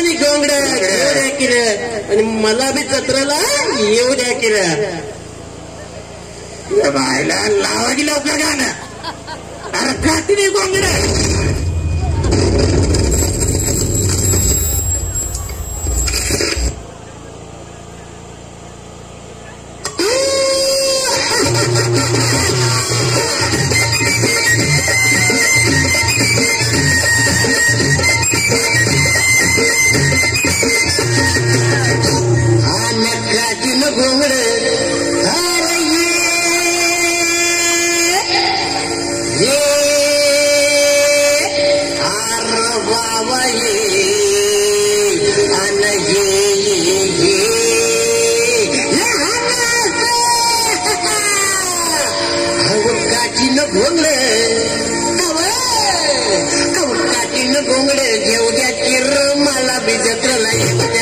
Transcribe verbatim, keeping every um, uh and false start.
आणि गोंगड्या घेऊ द्या की रे आणि मला बी जत्रेला येऊ द्या की रे बायला लावा की लवकर गाणं अरे खाती नाही गोंगड्या गोंगडे घेऊ द्या किर मला बी जत्रेला येऊ द्या